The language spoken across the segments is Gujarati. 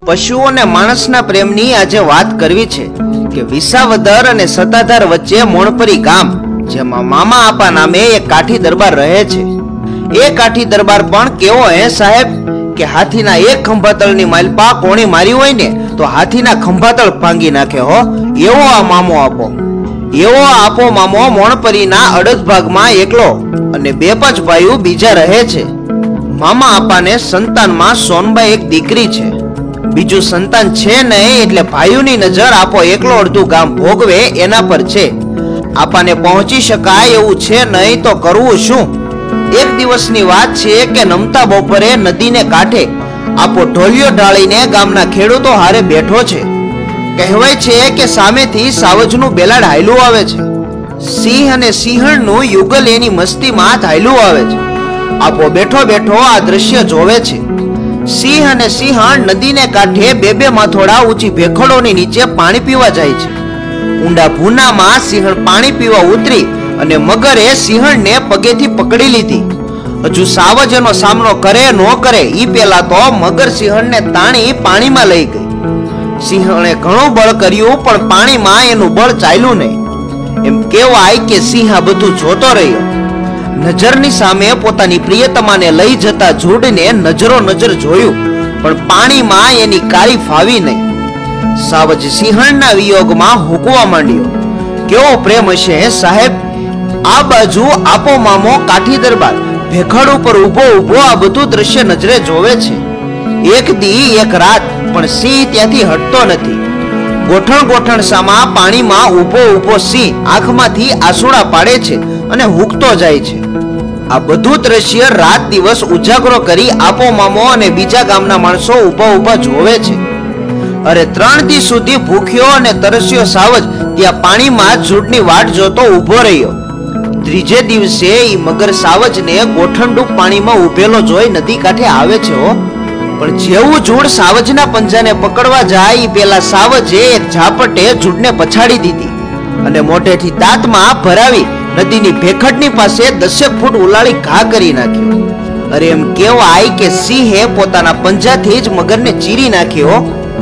પશુઓ અને માણસના પ્રેમની આજે વાત કરવી છે કે વિસાવદર અને સત્તાધાર વચ્ચે મોણપરી ગામ, જેમાં મામા આપા નામે એક કાઠી દરબાર રહે છે. એ કાઠી દરબાર પણ કેવો હે સાહેબ કે હાથીના એક ખંભાતળની માલપા કોણી મારી હોય ને તો હાથીના ખંભાતળ ભાંગી નાખે હો. એવો આ મામો આપો. એવો આપો મામો મોણપરીના અડધ ભાગમાં એકલો અને 2-5 ભાઈઓ બીજા રહે છે. મામા આપાને સંતાનમાં સોનબાઈ એક દીકરી છે. બીજું સંતાન છે નહીં એટલે ભાઈઓની નજર આપો એકલો અડધું ગામ ભોગવે એના પર છે. આપાને પહોંચી શકાય એવું છે નહીં તો કરવું શું? એક દિવસની વાત છે કે નમતા બપોરે નદીને કાંઠે આપો ઢોલિયો ઢાળીને ગામના ખેડૂતો હારે બેઠો છે. કહેવાય છે કે સામેથી સાવજનું બેલાડ હાયલું આવે છે. સિંહ અને સિંહણનું યુગલ એની મસ્તીમાં હાયલું આવે છે. આપો બેઠો બેઠો આ દ્રશ્ય જોવે છે. સિંહ અને સિંહણ નદીને કાંઠે 2-2 માથોડા ઊંચી ભેખડોની નીચે પાણી પીવા જાય છે. ઊંડા ભૂનામાં સિંહણ પાણી પીવા ઉતરી અને મગરે સિંહણને પગેથી પકડી લીધી. હજુ સાવજ એનો સામનો કરે ન કરે ઈ પેલા તો મગર સિંહણને તાણી પાણીમાં લઈ ગઈ. સિંહણે ઘણું બળ કર્યું પણ પાણીમાં એનું બળ ચાલ્યું નહીં. એમ કહેવાય કે સિંહ આ બધું જોતો રહ્યો. નજરની સામે પોતાની પ્રિયતમાને લઈ જતા જોડને નજરો નજર જોયું પણ પાણીમાં એની કાળી ફાવી નહીં. સાવજ સિંહણના વિયોગમાં હુકવા માંડ્યો. કેવો પ્રેમ હશે સાહેબ! આ બાજુ આપો મામો કાઠી દરબાર ભેખડ ઉપર ઊભો આ બધું દ્રશ્ય નજરે જોવે છે. એક દી એક રાત પણ સિંહ ત્યાંથી હટતો નથી. ગોઠણ સામા પાણીમાં ઊભો સિંહ આંખમાંથી આંસુડા પાડે છે અને હુકતો જાય છે. આ બધું દ્રશ્ય રાત દિવસ ઉજાગરો કરી આપો મામો અને બીજા ગામના માણસો ઊભા જોવે છે. અરે 3 દિવસ સુધી ભૂખ્યો અને તરસ્યો સાવજ ત્યાં પાણીમાં ઝૂડની વાટ જોતો ઊભો રહ્યો. ત્રીજે દિવસે ઈ મગર સાવજને ગોઠણડૂબ પાણીમાં ઊભેલો જોઈ નદી કાંઠે આવે છે હો. પણ જેવું ઝૂડ સાવજના પંજાને પકડવા જાય ઈ પેલા સાવજે એક ઝાપટે ઝૂડને પછાડી દીધી અને મોઢેથી દાંતમાં ભરાવી નદીની ભેખડની પાસે 10 ફૂટ ઉલાળી ઘા કરી નાખ્યો. અરે એમ કહેવાય કે સિંહે પોતાના પંજાથી જ મગરને ચીરી નાખ્યો.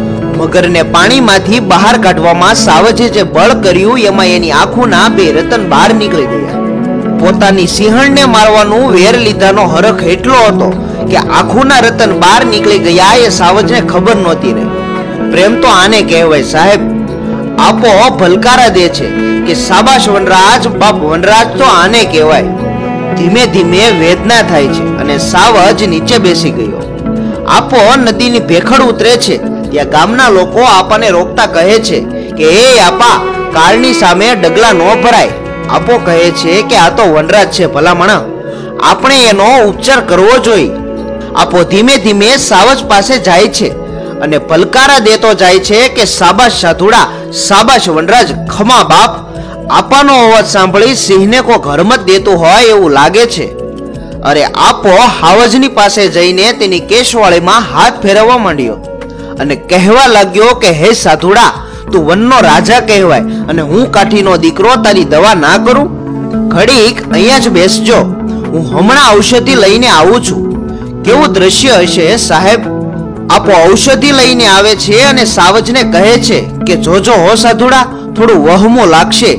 મગરને પાણીમાંથી બહાર કાઢવામાં સાવજે જે બળ કર્યું એમાં એની આંખોના 2 રતન બહાર નીકળી ગયા. પોતાની સિંહણને મારવાનું વેર લીધાનો હરખ એટલો હતો કે આંખોના રતન બહાર નીકળી ગયા એ સાવજને ખબર નહોતી રહી. પ્રેમ તો આને કહેવાય સાહેબ. આપો ભલકારા દે છે કે શાબાશ વનરાજ, બાપ વનરાજ તો આને કહેવાય. ધીમે ધીમે વેદના થાય છે અને સાવજ નીચે બેસી ગયો. આપો નદીની ભેખડ ઉતરે છે ત્યાં ગામના લોકો આપાને રોકતા કહે છે કે એ આપા, કાળની સામે ડગલા ન ભરાય. આપો કહે છે કે આ તો વનરાજ છે ભલામણા, આપણે એનો ઉપચાર કરવો જોઈએ. આપો ધીમે ધીમે સાવજ પાસે જાય છે અને પલકારા દેતો જાય છે કે શાબાશ સાધુડા, શાબાશ વનરાજ, ખમા બાપ. આપાનો અવાજ સાંભળી સિંહને કોઈ ઘરમત દેતું હોય એવું લાગે છે. અરે આપો હાવજની પાસે જઈને તેની કેશવાળીમાં હાથ ફેરવવા માંડ્યો અને કહેવા લાગ્યો કે હે સાધુડા, તું વનનો રાજા કહેવાય અને હું કાઠીનો દીકરો, તારી દવા ના કરું? ઘડીક અહીંયા જ બેસજો, હું હમણાં ઔષધિ લઈને આવું છું. કેવું દ્રશ્ય હશે સાહેબ! આપો ઔષધિ લઈને આવે છે અને સાવજને કહે છે કે જોજો હો સાધુડા, થોડું વહમો લાગશે.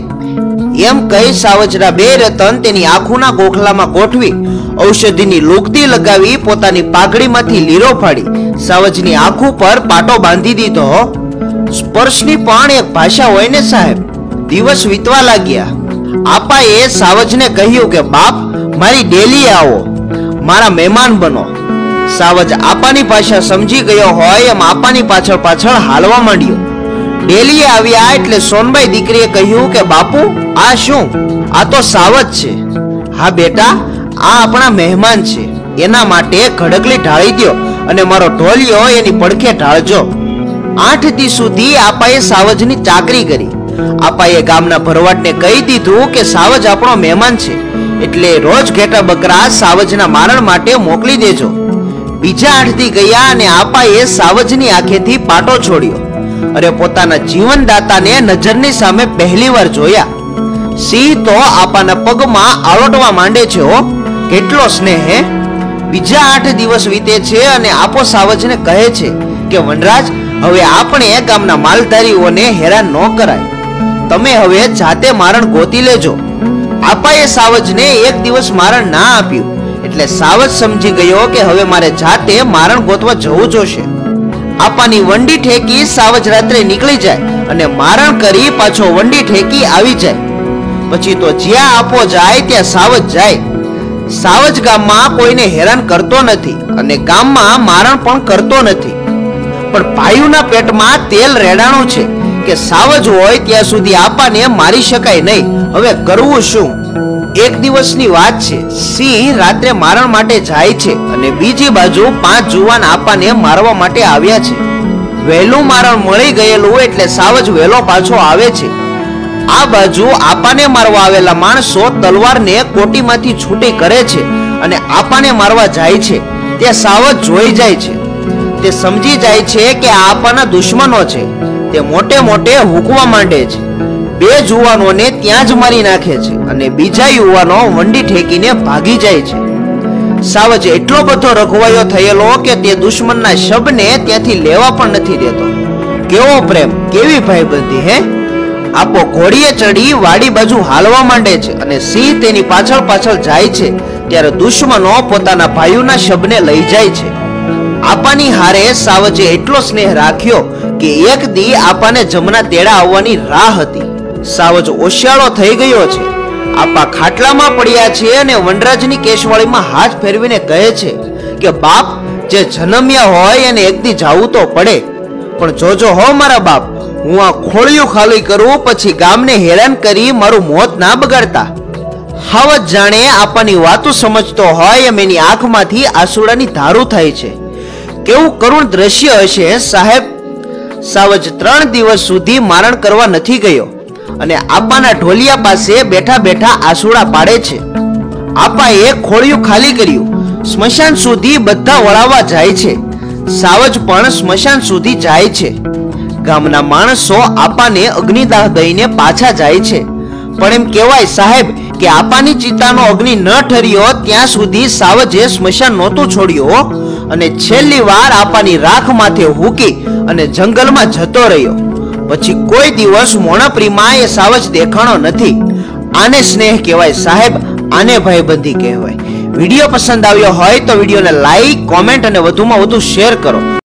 એમ કહી સાવજના 2 રતન તેની આંખોના ગોખલામાં ગોઠવી ઔષધિની લુગદી લગાવી પોતાની પાઘડીમાંથી લીરો ફાડી સાવજની આંખો પર પાટો બાંધી દીધો. સ્પર્શની પણ એક ભાષા હોય ને સાહેબ. દિવસ વીતવા લાગ્યા. આપાએ સાવજને કહ્યું કે બાપ, મારી ડેલી આવો, મારા મહેમાન બનો. સાવજ આપાની ભાષા સમજી ગયો હોય એમ આપાની પાછળ હાલવા માંડ્યો. ડેલીએ આવ્યા એટલે સોનબાઈ દીકરીએ કહ્યું કે બાપુ, આ શું? આ તો સાવજ છે. હા બેટા, આ આપણા મહેમાન છે, એના માટે ખડકલી ઢાળી દો અને મારો ઢોલિયો એની પડખે ઢાળજો. 8 દિવસ સુધી આપાએ સાવજની ચાકરી કરી. આપાએ ગામના ભરવાડને કહી દીધું કે સાવજ આપણો મહેમાન છે એટલે રોજ ઘેટા બકરા સાવજના મારણ માટે મોકલી દેજો. બીજા 8 દી ગયા અને આપાએ સાવજની આંખેથી પાટો છોડ્યો. અરે પોતાના જીવનદાતાને નજરની સામે પહેલીવાર જોયા. સિંહ તો આપાના પગમાં આળોટવા માંડે છે હો. કેટલો સ્નેહ હે! બીજા 8 દિવસ વીતે છે અને આપો સાવજને કહે છે કે વનરાજ, હવે આપણે ગામના માલધારીઓને હેરાન ન કરાય, તમે હવે જાતે મારણ ગોતી લેજો. આપાએ સાવજને એક દિવસ મારણ ના આપ્યું એટલે સાવજ સમજી ગયો કે હવે મારે જાતે મારણ ગોતવા જવું જોશે. આપાની વંડી ઠેકી સાવજ રાત્રે નીકળી જાય અને મારણ કરી પાછો વંડી ઠેકી આવી જાય. પછી તો જ્યાં આપો જાય ત્યાં સાવજ જાય. સાવજ ગામમાં કોઈને હેરાન કરતો નથી અને ગામમાં મારણ પણ કરતો નથી. પણ ભાઈઓના પેટમાં તેલ રેડાણું છે કે સાવજ હોય ત્યાં સુધી આપાને મારી શકાય નહીં. હવે કરવું શું? એક દિવસની વાત છે. સિંહ રાત્રે મારણ માટે જાય છે અને બીજી બાજુ 5 જુવાન આપાને મારવા માટે આવ્યા છે. વહેલું મારણ મળી ગયેલું એટલે સાવજ વહેલો પાછો આવે છે. આ બાજુ આપાને મારવા આવેલા માણસો તલવારને કોટીમાંથી છૂટી કરે છે અને આપાને મારવા જાય છે. તે સાવજ જોઈ જાય છે. તે સમજી જાય છે કે આ આપાના દુશ્મનો છે. તે મોટે મોટે હુકવા માંડે છે. 2 જુવાનોને ત્યાં જ મારી નાખે છે અને બીજા યુવાનો વંડી ઠેકીને ભાગી જાય છે. સાવજ એટલો બધો રઘવાયો થયેલો કે તે દુશ્મનના શબને ત્યાંથી લેવા પણ નથી દેતો. કેવો પ્રેમ, કેવી ભાઈબંધી હે! આપો ઘોડીએ ચડી વાડી બાજુ હાલવા માંડે છે અને સિંહ તેની પાછળ પાછળ જાય છે ત્યારે દુશ્મનો પોતાના ભાઈઓના શબને લઈ જાય છે. આપાની હારે સાવજે એટલો સ્નેહ રાખ્યો કે એક દી આપાને જમના તેડા આવવાની રાહ હતી. સાવજ ઓશિયાળો થઈ ગયો છે. આપા ખાટલામાં પડ્યા છે અને વનરાજની કેશવાળીમાં હાથ ફેરવીને કહે છે કે બાપ, જે જન્મ્યા હોય એને એક દી જાવું તો પડે, પણ જોજો હો મારા બાપ, હું આ ખોળિયું ખાલી કરું પછી ગામને હેરાન કરી મારું મોત ના બગાડતા. હાવજ જાણે આપાની વાતો સમજતો હોય એમ એની આંખમાંથી આંસુડાની ધારું થાય છે. કેવું કરુણ દ્રશ્ય હશે સાહેબ! સાવજ 3 દિવસ સુધી મારણ કરવા નથી ગયો અને આપાના ઢોલિયા પાસે બેઠા બેઠા આંસુડા પાડે છે. આપાએ ખોળિયું ખાલી કર્યું. સ્મશાન સુધી બધા વળાવવા જાય છે. સાવજ પણ સ્મશાન સુધી જાય છે. ગામના માણસો આપાને અગ્નિદાહ દઈને પાછા જાય છે. પણ એમ કહેવાય સાહેબ કે આપાની ચિતાનો અગ્નિ ન ઠર્યો ત્યાં સુધી સાવજે સ્મશાન નહોતું છોડ્યો અને છેલ્લી વાર આપાની રાખ માથે હૂકી અને જંગલમાં જતો રહ્યો. પછી કોઈ દિવસ મોણપરીમાં એ સાવજ દેખાણો નથી. આને સ્નેહ કહેવાય સાહેબ, આને ભાઈબંધી કહેવાય. વિડીયો પસંદ આવ્યો હોય તો વિડીયોને લાઈક, કોમેન્ટ અને વધુમાં વધુ શેર કરો.